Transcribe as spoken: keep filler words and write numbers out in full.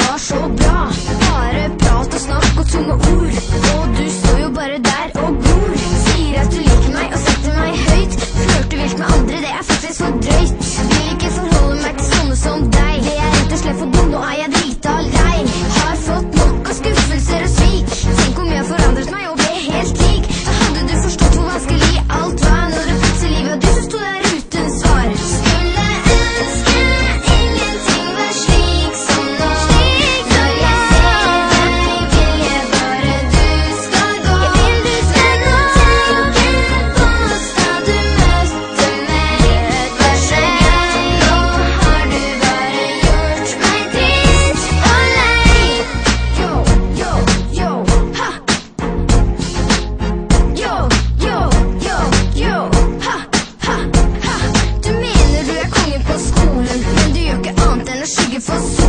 var så bra. Bare prat og snakk og tomme ord, og du står jo bare der og glor. Sier at du liker meg og setter meg høyt. Flørte vilt med andre, det er faktisk for drøyt. Vil ikke forholde meg til sånne som deg. Det er rett og slett for dum, nå er jeg drita lei. Har fått nok av skuffelser og svik. Tenk om jeg forandret meg og ble helt lik. Da hadde du forstått hvor vanskelig alt var, når det plutselig var du som stod der uten svar. Skulle ønske ingenting var slik som nå. Når jeg ser deg, vil jeg bare du skal gå. Men nå tenker på, skal du møte meg. Vær så grei, nå har du bare gjort meg trist og lei. Yo, yo, yo, ha. Yo, yo, yo, yo, ha, ha, ha. Du mener du er kongen på skolen, men du gjør ikke annet enn å skygge for solen.